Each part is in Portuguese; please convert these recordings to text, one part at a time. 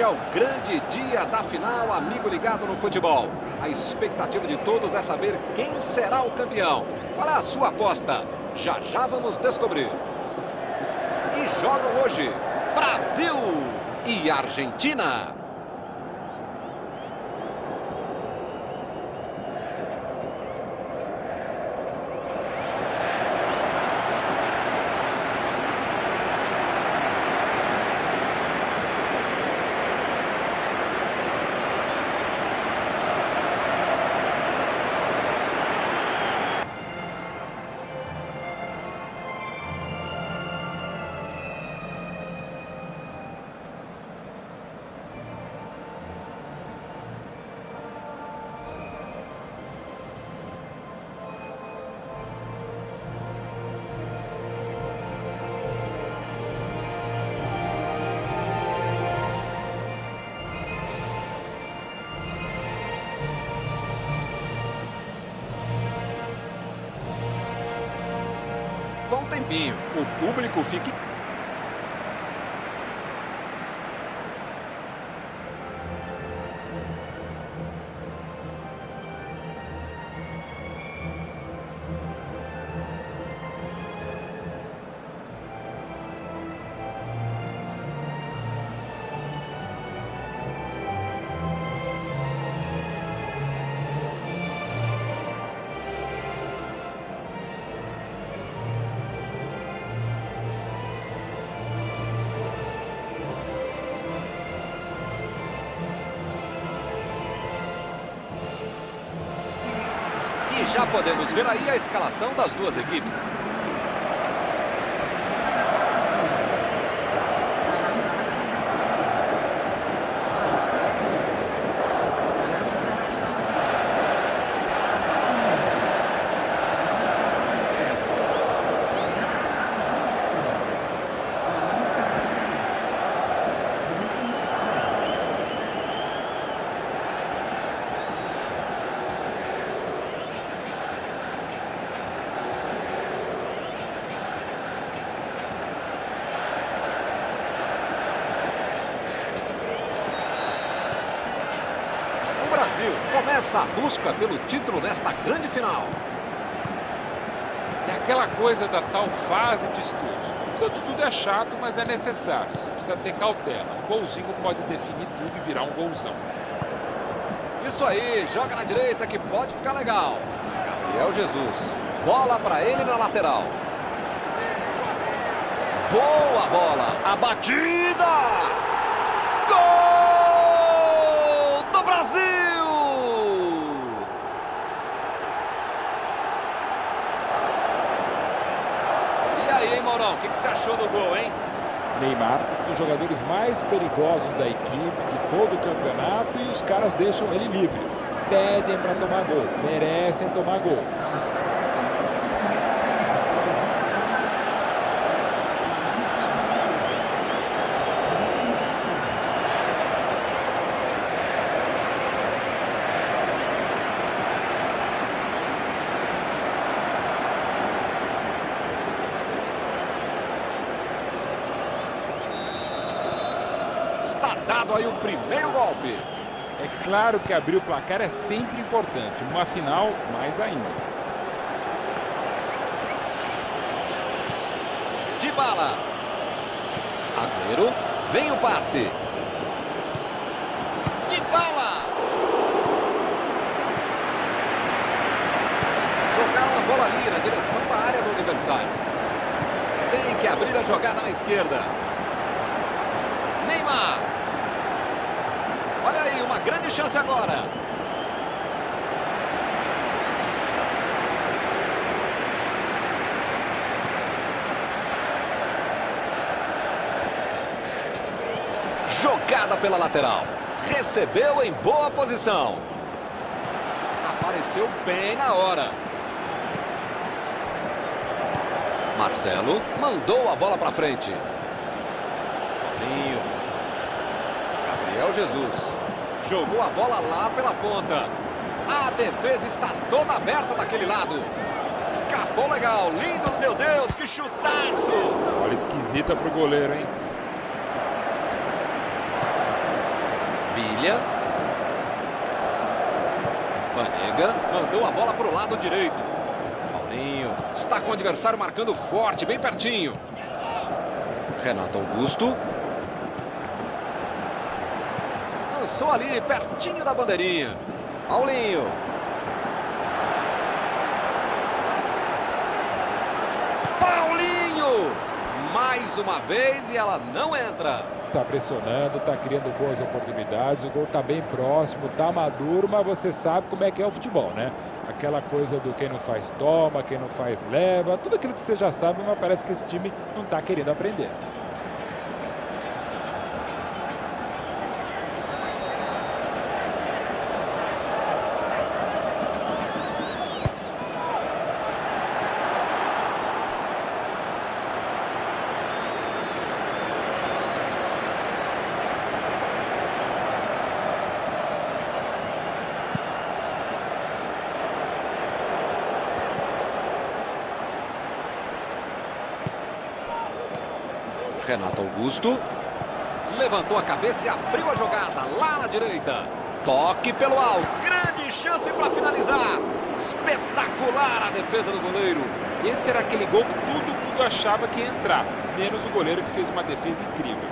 Hoje é o grande dia da final, amigo ligado no futebol. A expectativa de todos é saber quem será o campeão. Qual é a sua aposta? Já já vamos descobrir. E jogam hoje Brasil e Argentina. Um tempinho, o público fique... E já podemos ver aí a escalação das duas equipes. O Brasil começa a busca pelo título nesta grande final. É aquela coisa da tal fase de estudos. Todo estudo é chato, mas é necessário. Você precisa ter cautela. Um golzinho pode definir tudo e virar um golzão. Isso aí, joga na direita que pode ficar legal. Gabriel Jesus. Bola para ele na lateral. Boa bola. A batida. Gol do Brasil! E aí, hein, Maurão? O que você achou do gol, hein? Neymar, um dos jogadores mais perigosos da equipe de todo o campeonato, e os caras deixam ele livre. Pedem para tomar gol, merecem tomar gol. Está dado aí o primeiro golpe. É claro que abrir o placar é sempre importante, numa final mais ainda. Dybala. Agüero, vem o passe. Dybala. Jogaram a bola ali na direção da área do adversário. Tem que abrir a jogada na esquerda. Neymar. Olha aí, uma grande chance agora. Jogada pela lateral. Recebeu em boa posição. Apareceu bem na hora. Marcelo mandou a bola para frente. Gabriel Jesus jogou a bola lá pela ponta. A defesa está toda aberta daquele lado. Escapou legal, lindo, meu Deus, que chutaço! Olha, esquisita pro goleiro, hein? Bilha. Banega mandou a bola para o lado direito. Paulinho está com o adversário marcando forte, bem pertinho. Renato Augusto. Lançou ali, pertinho da bandeirinha. Paulinho. Paulinho! Mais uma vez e ela não entra. Tá pressionando, tá criando boas oportunidades, o gol tá bem próximo, tá maduro, mas você sabe como é que é o futebol, né? Aquela coisa do quem não faz toma, quem não faz leva, tudo aquilo que você já sabe, mas parece que esse time não tá querendo aprender. Renato Augusto. Levantou a cabeça e abriu a jogada lá na direita. Toque pelo alto. Grande chance para finalizar. Espetacular a defesa do goleiro. Esse era aquele gol que todo mundo achava que ia entrar, menos o goleiro que fez uma defesa incrível.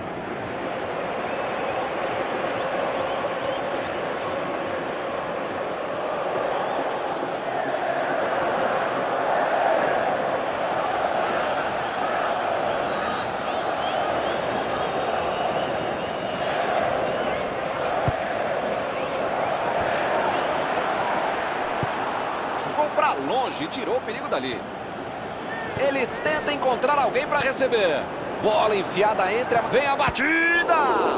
Para longe, tirou o perigo dali. Ele tenta encontrar alguém para receber. Bola enfiada entre a... Vem a batida!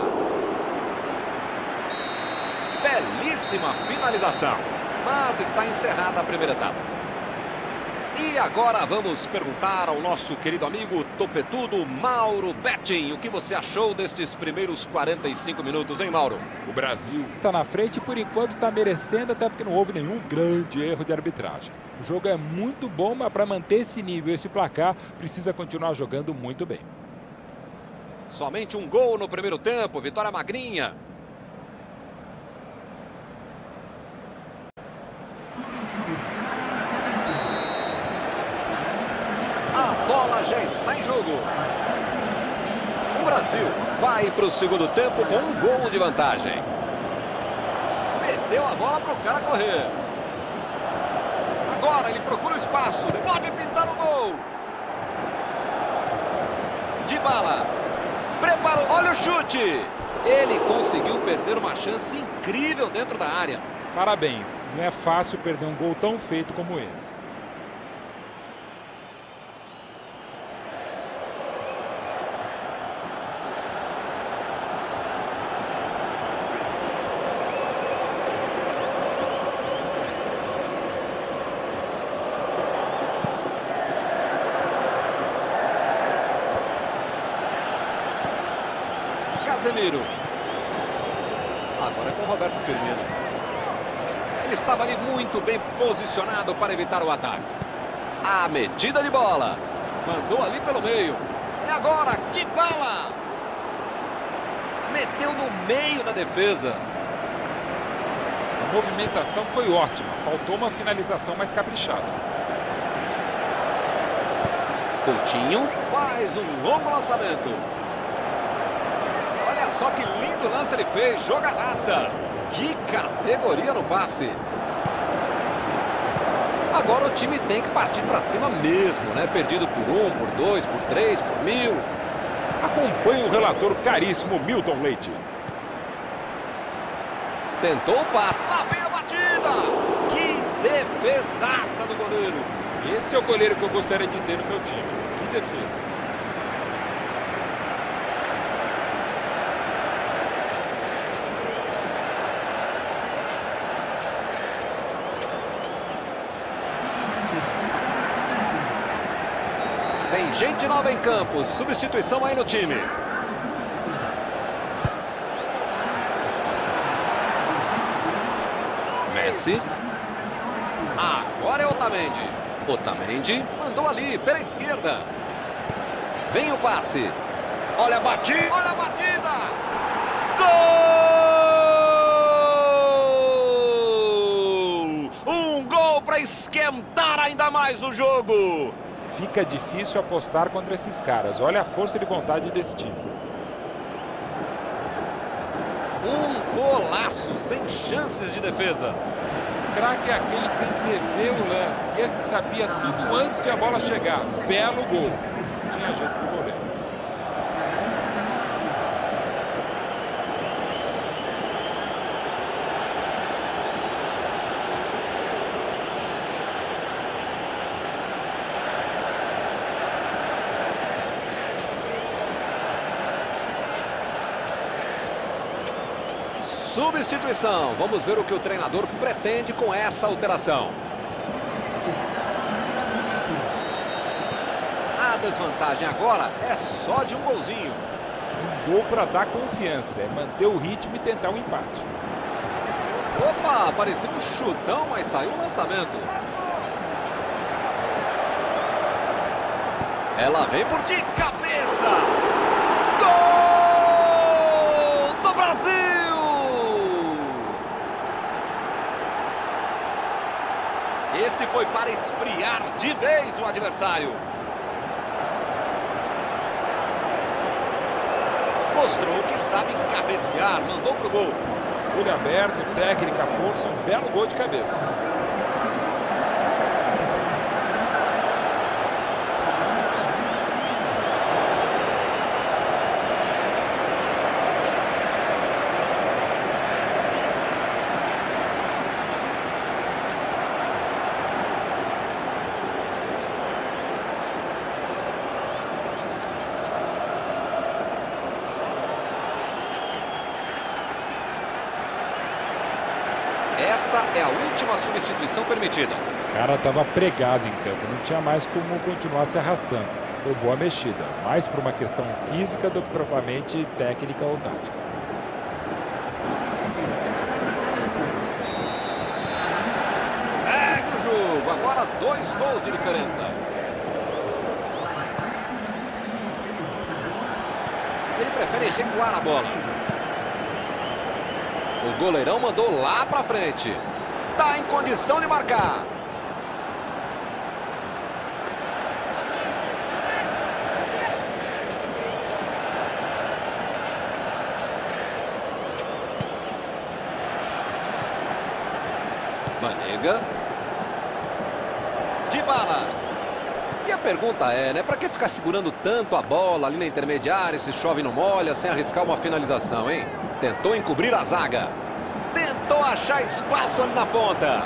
Belíssima finalização. Mas está encerrada a primeira etapa. E agora vamos perguntar ao nosso querido amigo topetudo Mauro Betting. O que você achou destes primeiros 45 minutos, hein, Mauro? O Brasil está na frente e por enquanto está merecendo, até porque não houve nenhum grande erro de arbitragem. O jogo é muito bom, mas para manter esse nível, esse placar, precisa continuar jogando muito bem. Somente um gol no primeiro tempo, vitória magrinha. A bola já está em jogo. O Brasil vai para o segundo tempo com um gol de vantagem. Meteu a bola para o cara correr. Agora ele procura o espaço. Pode pintar o gol. Dybala. Preparou. Olha o chute. Ele conseguiu perder uma chance incrível dentro da área. Parabéns. Não é fácil perder um gol tão feito como esse. Casemiro. Agora é com Roberto Firmino. Ele estava ali muito bem posicionado para evitar o ataque. A metida de bola. Mandou ali pelo meio. E agora, Dybala. Meteu no meio da defesa. A movimentação foi ótima. Faltou uma finalização mais caprichada. Coutinho faz um longo lançamento. Olha só que lindo lance ele fez, jogadaça. Que categoria no passe. Agora o time tem que partir para cima mesmo, né? Perdido por 1, por 2, por 3, por 1000. Acompanhe o relator caríssimo Milton Leite. Tentou o passe, lá vem a batida. Que defesaça do goleiro. Esse é o goleiro que eu gostaria de ter no meu time. Que defesa. Tem gente nova em campo, substituição aí no time. Messi. Agora é Otamendi. Otamendi mandou ali pela esquerda. Vem o passe. Olha a batida. Olha a batida. Gol! esquentar ainda mais o jogo. Fica difícil apostar contra esses caras. Olha a força de vontade desse time. Um golaço, sem chances de defesa. Craque é aquele que antevê o lance. E esse sabia tudo antes de a bola chegar. Belo gol. Tinha jeito pro goleiro. Substituição. Vamos ver o que o treinador pretende com essa alteração. A desvantagem agora é só de um golzinho. Um gol para dar confiança. É manter o ritmo e tentar um empate. Opa, parecia um chutão, mas saiu um lançamento. Ela vem por de cabeça. Gol do Brasil! Esse foi para esfriar de vez o adversário. Mostrou que sabe cabecear, mandou pro gol. Olho aberto, técnica, força, um belo gol de cabeça. Esta é a última substituição permitida. O cara estava pregado em campo, não tinha mais como continuar se arrastando. Foi boa mexida, mais por uma questão física do que propriamente técnica ou tática. Segue o jogo, agora 2 gols de diferença. Ele prefere recuar a bola. O goleirão mandou lá pra frente. Tá em condição de marcar. Banega. Dybala. E a pergunta é, né? Pra que ficar segurando tanto a bola ali na intermediária, se chove não molha, sem arriscar uma finalização, hein? Tentou encobrir a zaga. Tentou achar espaço ali na ponta.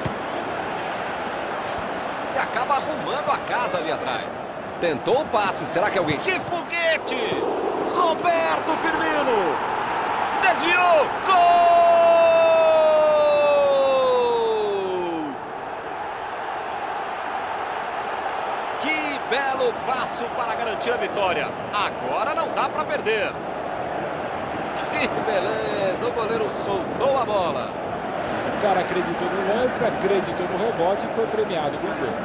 E acaba arrumando a casa ali atrás. Tentou o passe. Será que alguém... Que foguete! Roberto Firmino. Desviou. Gol! Que belo passo para garantir a vitória. Agora não dá para perder. Que beleza, o goleiro soltou a bola. O cara acreditou no lance, acreditou no rebote e foi premiado com o gol.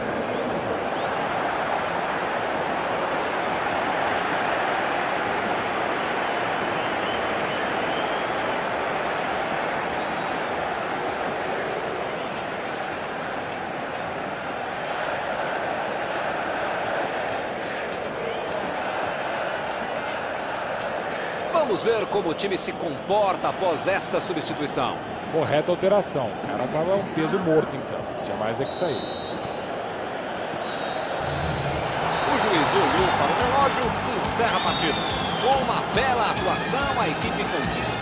Vamos ver como o time se comporta após esta substituição. Correta alteração. O cara estava um peso morto em campo. Tinha mais é que sair. O juiz olhou para o relógio e encerra a partida. Com uma bela atuação, a equipe conquista.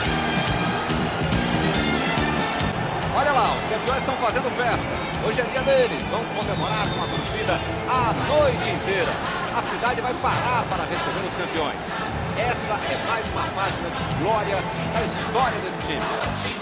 Olha lá, os campeões estão fazendo festa. Hoje é dia deles. Vão comemorar com a torcida a noite inteira. A cidade vai parar para receber os campeões. Essa é mais uma página de glória da história desse time.